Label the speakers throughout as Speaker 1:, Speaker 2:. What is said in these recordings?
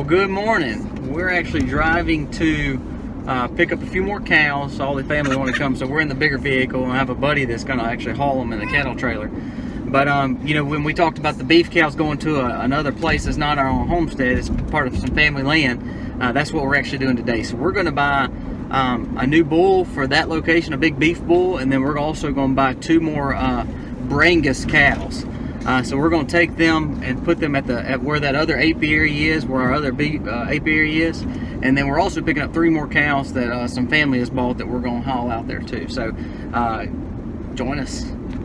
Speaker 1: good morning. We're actually driving to pick up a few more cows. All the family want to come, so we're in the bigger vehicle, and I have a buddy that's going to actually haul them in the cattle trailer. But you know, when we talked about the beef cows going to another place that's not our own homestead, it's part of some family land, that's what we're actually doing today. So we're going to buy a new bull for that location, a big beef bull, and then we're also going to buy 2 more Brangus cows. So we're going to take them and put them at where that other apiary is, where our other beef apiary is, and then we're also picking up 3 more cows that some family has bought that we're going to haul out there too. So join us.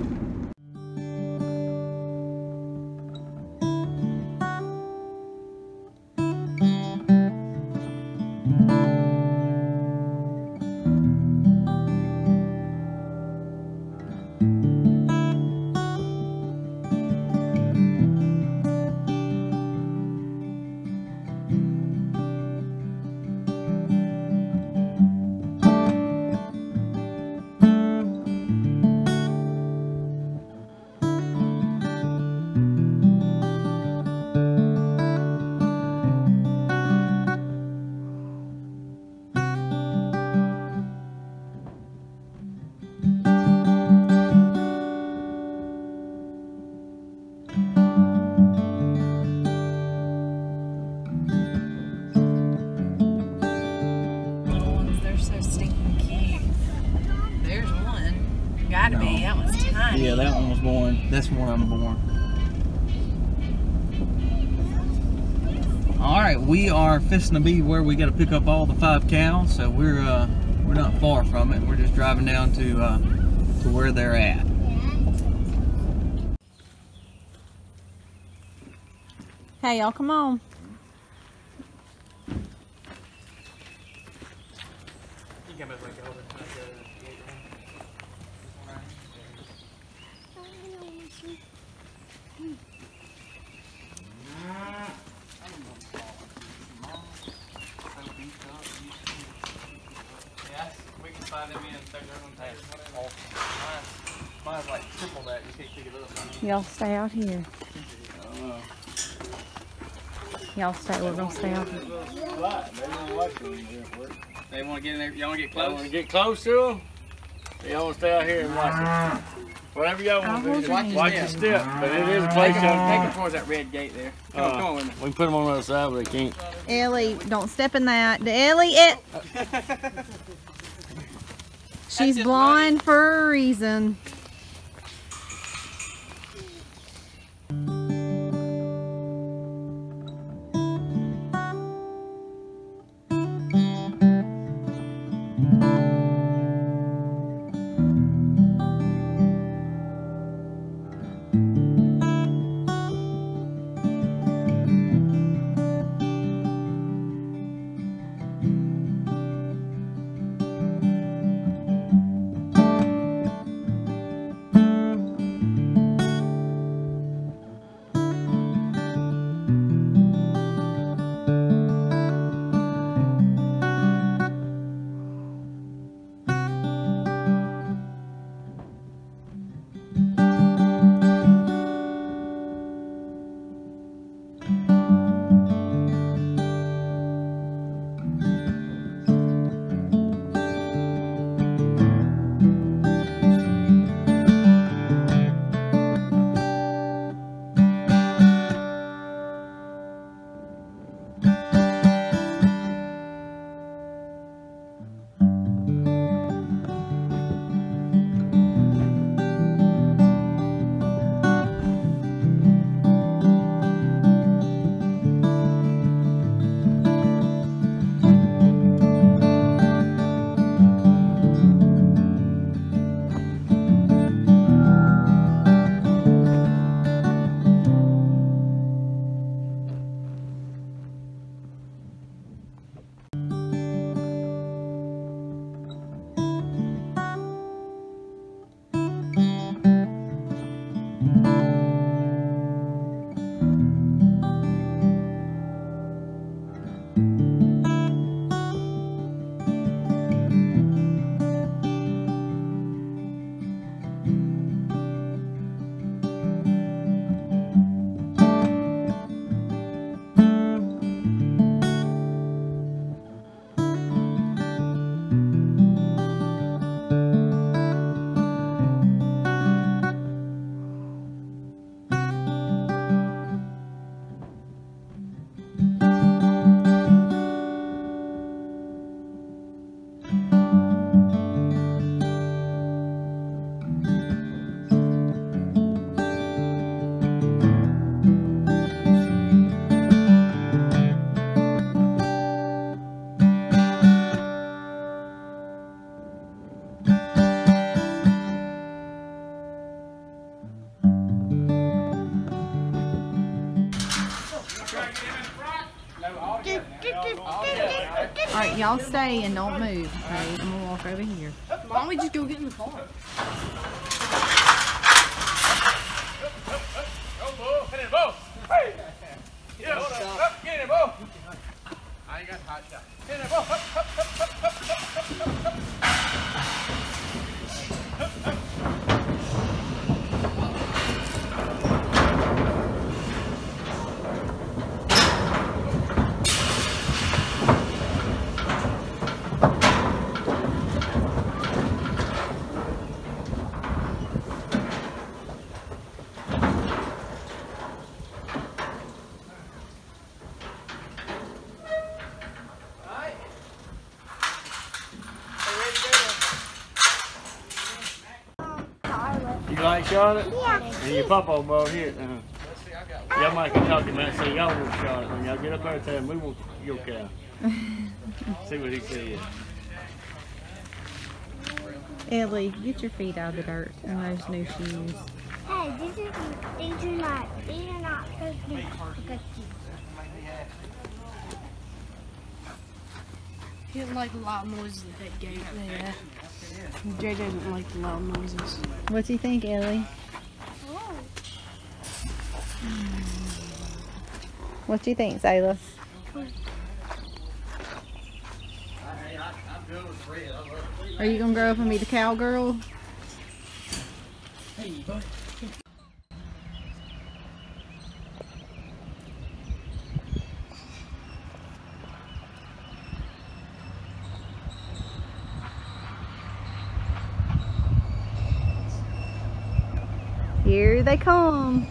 Speaker 2: Gotta be. That one's tiny.
Speaker 1: Yeah, that one was born. That's one I'm born. All right, we are fixing to be where we got to pick up all the 5 cows. So we're not far from it. We're just driving down to where they're at.
Speaker 2: Hey, y'all, come on.
Speaker 1: Mine's like triple that. You can't pick it up.
Speaker 2: Y'all stay out here. Y'all stay. We're gonna stay out here.
Speaker 1: They want to get in there. Y'all want to get close?
Speaker 3: Y'all want to get close to them? Y'all want to stay out here and watch it? Whatever y'all want to do, watch your step. But it is a place y'all
Speaker 1: Take them towards that red gate there. Come on with me.
Speaker 3: We can put them on the other side, but they can't.
Speaker 2: Ellie, don't step in that. Ellie, she's blind for a reason. right, y'all stay and don't move. Okay, I'm gonna walk over here.
Speaker 4: Why don't we just go get in the car?
Speaker 3: I ain't got a hot shot. Get in, Bo. You like Charlotte? Yeah. And your papa over here. Y'all might can talk about say y'all want Charlotte. When y'all get up there and tell him we want your cow. See what he says.
Speaker 2: Ellie, get your feet out of the dirt in those new shoes.
Speaker 5: Hey, these are not supposed to be cookies.
Speaker 4: He didn't like the loud noises that that gate there. Jay doesn't like the loud noises.
Speaker 2: What do you think, Ellie?
Speaker 5: Oh.
Speaker 2: What do you think, Zayla? Are you gonna grow up and be the cowgirl?
Speaker 3: Hey, bud.
Speaker 2: Here they come.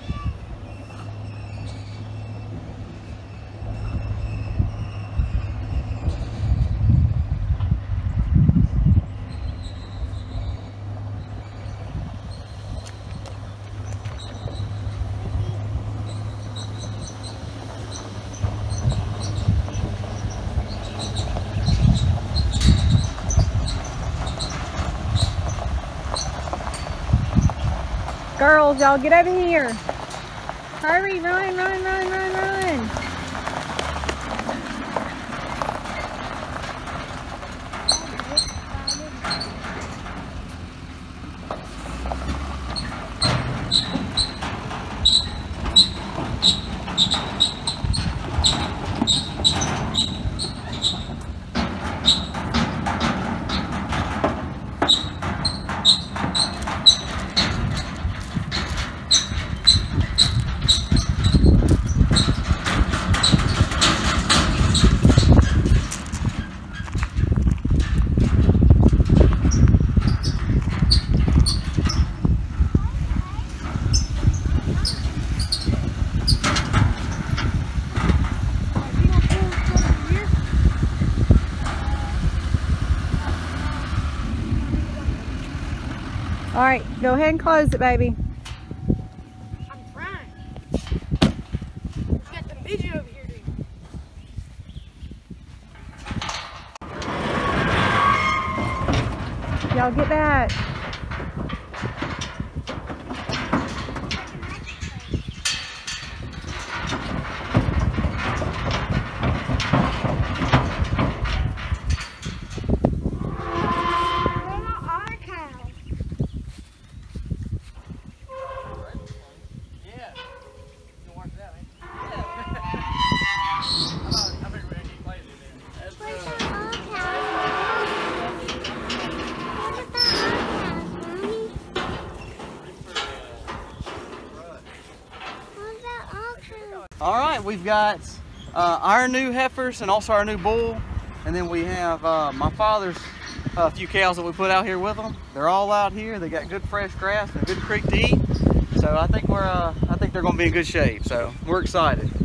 Speaker 2: Girls, y'all get over here. Hurry, run, run, run, run, run. All right, go ahead and close it, baby.
Speaker 4: I'm trying. We got the midget over here, dude.
Speaker 2: Y'all get back.
Speaker 1: All right, we've got our new heifers and also our new bull, and then we have my father's few cows that we put out here with them. They're all out here. They got good fresh grass and a good creek to eat. So I think they're going to be in good shape. So we're excited.